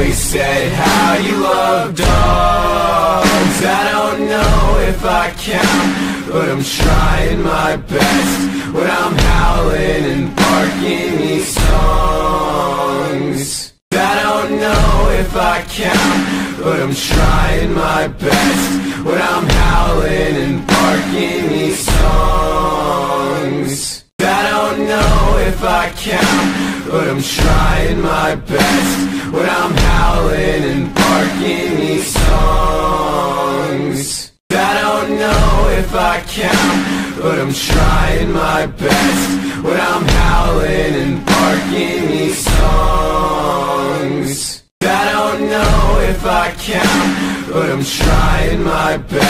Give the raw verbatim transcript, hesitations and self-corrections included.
always said how you love dogs. I don't know if I count, but I'm trying my best when I'm howling and barking these songs. I don't know if I count, but I'm trying my best when I'm howling and barking these songs. I don't know if I count, but I'm trying my best when I'm howling and barking these songs. I don't know if I count, but I'm trying my best when I'm howling and barking these songs. I don't know if I count, but I'm trying my best